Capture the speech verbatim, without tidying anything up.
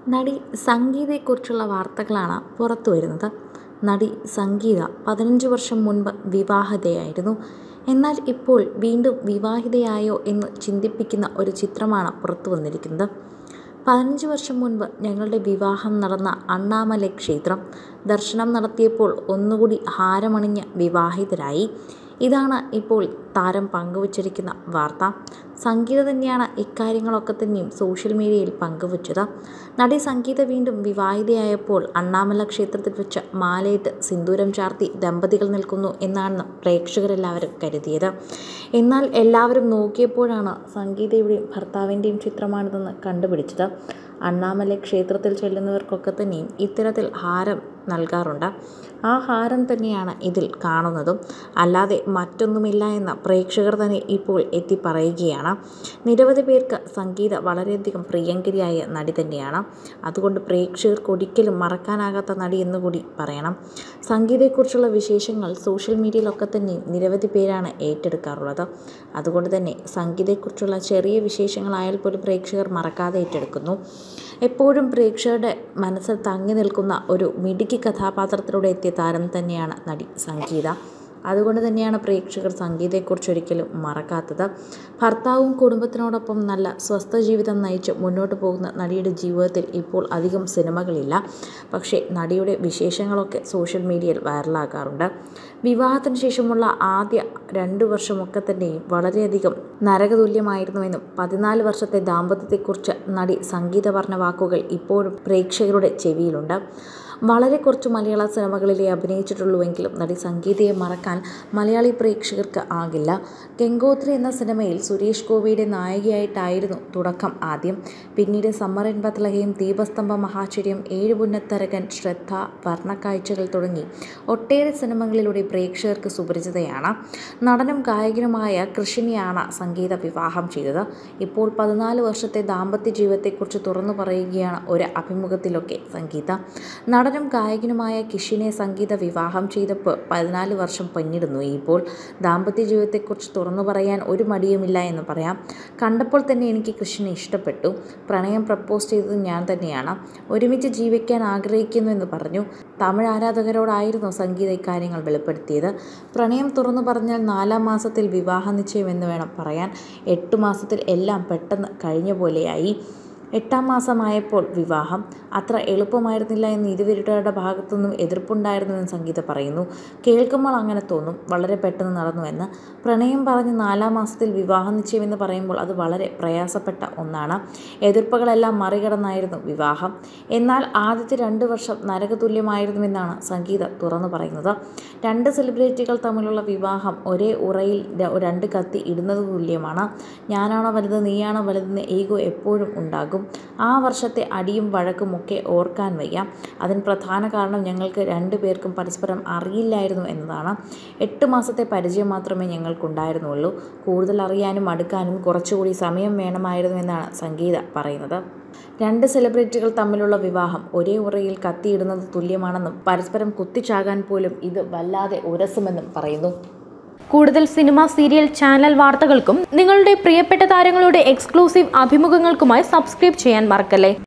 നടി സംഗീതയെക്കുറിച്ചുള്ള വാർത്തകളാണ് പുറത്തുവരുന്നത്. നടി സംഗീത പതിനഞ്ച് വർഷം മുൻപ് വിവാഹിതയായിരുന്നു. എന്നാൽ ഇപ്പോൾ വീണ്ടും വിവാഹിതയായോ എന്ന് ചിന്തിപ്പിക്കുന്ന ഒരു ചിത്രമാണ് പുറത്തു വന്നിരിക്കുന്നത്. പതിനഞ്ച് വർഷം മുൻപ് ഞങ്ങളുടെ വിവാഹം നടന്ന അണ്ണാമലൈ ക്ഷേത്രം ദർശനം നടത്തിയപ്പോൾ ഒന്നുകൂടി ഹാരമണിഞ്ഞ് വിവാഹിതരായി. ഇതാണ് ഇപ്പോൾ താരം പങ്കുവച്ചിരിക്കുന്ന വാർത്ത. സംഗീത തന്നെയാണ് ഇക്കാര്യങ്ങളൊക്കെ തന്നെയും സോഷ്യൽ മീഡിയയിൽ പങ്കുവച്ചത്. നടി സംഗീത വീണ്ടും വിവാഹിതയായപ്പോൾ അണ്ണാമല ക്ഷേത്രത്തിൽ വെച്ച് മാലയിട്ട് സിന്ദൂരം ചാർത്തി ദമ്പതികൾ നിൽക്കുന്നു എന്നാണ് പ്രേക്ഷകരെല്ലാവരും കരുതിയത്. എന്നാൽ എല്ലാവരും നോക്കിയപ്പോഴാണ് സംഗീതയുടെയും ഭർത്താവിൻ്റെയും ചിത്രമാണിതെന്ന് കണ്ടുപിടിച്ചത്. അണ്ണാമലൈ ക്ഷേത്രത്തിൽ ചെല്ലുന്നവർക്കൊക്കെ തന്നെയും ഇത്തരത്തിൽ ഹാരം നൽകാറുണ്ട്. ആ ഹാരം തന്നെയാണ് ഇതിൽ കാണുന്നതും, അല്ലാതെ മറ്റൊന്നുമില്ല എന്ന് പ്രേക്ഷകർ തന്നെ ഇപ്പോൾ എത്തി പറയുകയാണ്. നിരവധി പേർക്ക് സംഗീത വളരെയധികം പ്രിയങ്കരിയായ നടി തന്നെയാണ്. അതുകൊണ്ട് പ്രേക്ഷകർക്ക് ഒരിക്കലും മറക്കാനാകാത്ത നടി എന്നുകൂടി പറയണം. സംഗീതയെക്കുറിച്ചുള്ള വിശേഷങ്ങൾ സോഷ്യൽ മീഡിയയിലൊക്കെ തന്നെ നിരവധി പേരാണ് ഏറ്റെടുക്കാറുള്ളത്. അതുകൊണ്ട് തന്നെ സംഗീതയെക്കുറിച്ചുള്ള ചെറിയ വിശേഷങ്ങളായാൽ പോലും പ്രേക്ഷകർ മറക്കാതെ ഏറ്റെടുക്കുന്നു. എപ്പോഴും പ്രേക്ഷകരുടെ മനസ്സിൽ തങ്ങി നിൽക്കുന്ന ഒരു മിടുക്കി കഥാപാത്രത്തിലൂടെ എത്തിയ താരം തന്നെയാണ് നടി സംഗീത. അതുകൊണ്ട് തന്നെയാണ് പ്രേക്ഷകർ സംഗീതയെക്കുറിച്ച് ഒരിക്കലും മറക്കാത്തത്. ഭർത്താവും കുടുംബത്തിനോടൊപ്പം നല്ല സ്വസ്ഥ ജീവിതം നയിച്ച് മുന്നോട്ട് പോകുന്ന നടിയുടെ ജീവിതത്തിൽ ഇപ്പോൾ അധികം സിനിമകളില്ല. പക്ഷേ നടിയുടെ വിശേഷങ്ങളൊക്കെ സോഷ്യൽ മീഡിയയിൽ വൈറലാകാറുണ്ട്. വിവാഹത്തിന് ശേഷമുള്ള ആദ്യ രണ്ടു വർഷമൊക്കെ തന്നെയും വളരെയധികം നരകതുല്യമായിരുന്നുവെന്നും പതിനാല് വർഷത്തെ ദാമ്പത്യത്തെക്കുറിച്ച് നടി സംഗീത പറഞ്ഞ വാക്കുകൾ ഇപ്പോഴും പ്രേക്ഷകരുടെ ചെവിയിലുണ്ട്. വളരെ കുറച്ച് മലയാള സിനിമകളിലേ അഭിനയിച്ചിട്ടുള്ളൂവെങ്കിലും നടി സംഗീതയെ മറക്കാൻ മലയാളി പ്രേക്ഷകർക്ക് ആകില്ല. ഗംഗോത്രി എന്ന സിനിമയിൽ സുരേഷ് ഗോപിയുടെ നായികയായിട്ടായിരുന്നു തുടക്കം ആദ്യം. പിന്നീട് സമ്മറിൻ ബത്ലഹേം, ദീപസ്തംഭ മഹാചര്യം, ഏഴ് പുന്നത്തരകൻ, ശ്രദ്ധ, വർണ്ണക്കാഴ്ചകൾ തുടങ്ങി ഒട്ടേറെ സിനിമകളിലൂടെ പ്രേക്ഷകർക്ക് സുപരിചിതയാണ്. നടനും ഗായകനുമായ കൃഷിനെയാണ് സംഗീത വിവാഹം ചെയ്തത്. ഇപ്പോൾ പതിനാല് വർഷത്തെ ദാമ്പത്യ ജീവിതത്തെക്കുറിച്ച് തുറന്നു പറയുകയാണ് ഒരു അഭിമുഖത്തിലൊക്കെ സംഗീത. നടനും ഗായകനുമായ കിഷിനെ സംഗീത വിവാഹം ചെയ്തപ്പോൾ പതിനാല് വർഷം പിന്നിടുന്നു. ഇപ്പോൾ ദാമ്പത്യ ജീവിതത്തെക്കുറിച്ച് തുറന്നു പറയാൻ ഒരു മടിയുമില്ല എന്ന് പറയാം. കണ്ടപ്പോൾ തന്നെ എനിക്ക് കൃഷിനെ ഇഷ്ടപ്പെട്ടു. പ്രണയം പ്രപ്പോസ് ചെയ്തത് ഞാൻ തന്നെയാണ്. ഒരുമിച്ച് ജീവിക്കാൻ ആഗ്രഹിക്കുന്നു എന്ന് പറഞ്ഞു. തമിഴ് ആരാധകരോടായിരുന്നു സംഗീത ഇക്കാര്യങ്ങൾ വെളിപ്പെടുത്തിയത്. പ്രണയം തുറന്നു പറഞ്ഞാൽ നാലാം മാസത്തിൽ വിവാഹ നിശ്ചയം എന്ന് വേണം പറയാൻ. എട്ടു മാസത്തിൽ എല്ലാം പെട്ടെന്ന് കഴിഞ്ഞ പോലെയായി. എട്ടാം മാസമായപ്പോൾ വിവാഹം. അത്ര എളുപ്പമായിരുന്നില്ല എന്ന് ഇരുവരുടെ ഭാഗത്തുനിന്നും എതിർപ്പുണ്ടായിരുന്നുവെന്ന് സംഗീത പറയുന്നു. കേൾക്കുമ്പോൾ അങ്ങനെ തോന്നും, വളരെ പെട്ടെന്ന് നടന്നുവെന്ന്. പ്രണയം പറഞ്ഞ് നാലാം മാസത്തിൽ വിവാഹ നിശ്ചയമെന്ന് പറയുമ്പോൾ അത് വളരെ പ്രയാസപ്പെട്ട ഒന്നാണ്. എതിർപ്പുകളെല്ലാം മറികടന്നായിരുന്നു വിവാഹം. എന്നാൽ ആദ്യത്തെ രണ്ട് വർഷം നരകതുല്യമായിരുന്നുവെന്നാണ് സംഗീത തുറന്നു പറയുന്നത്. രണ്ട് സെലിബ്രിറ്റികൾ തമ്മിലുള്ള വിവാഹം ഒരേ ഉറയിൽ രണ്ട് കത്തി ഇടുന്നത് തുല്യമാണ്. ഞാനാണോ വലുത്, നീയാണോ വലുതെന്ന് ഈഗോ എപ്പോഴും ഉണ്ടാകും. ആ വർഷത്തെ അടിയും വഴക്കും ഒക്കെ ഓർക്കാൻ വയ്യ. അതിന് പ്രധാന കാരണം ഞങ്ങൾക്ക് രണ്ടു പേർക്കും പരസ്പരം അറിയില്ലായിരുന്നു എന്നതാണ്. എട്ട് മാസത്തെ പരിചയം മാത്രമേ ഞങ്ങൾക്കുണ്ടായിരുന്നുള്ളൂ. കൂടുതൽ അറിയാനും അടുക്കാനും കുറച്ചുകൂടി സമയം വേണമായിരുന്നു എന്നാണ് സംഗീത പറയുന്നത്. രണ്ട് സെലിബ്രിറ്റികൾ തമ്മിലുള്ള വിവാഹം ഒരേ ഉറയിൽ കത്തിയിടുന്നത് തുല്യമാണെന്നും പരസ്പരം കുത്തിച്ചാകാൻ പോലും ഇത് വല്ലാതെ ഉരസുമെന്നും പറയുന്നു. കൂടുതൽ സിനിമ, സീരിയൽ, ചാനൽ വാർത്തകൾക്കും നിങ്ങളുടെ പ്രിയപ്പെട്ട താരങ്ങളുടെ എക്സ്ക്ലൂസീവ് അഭിമുഖങ്ങൾക്കുമായി സബ്സ്ക്രൈബ് ചെയ്യാൻ മറക്കല്ലേ.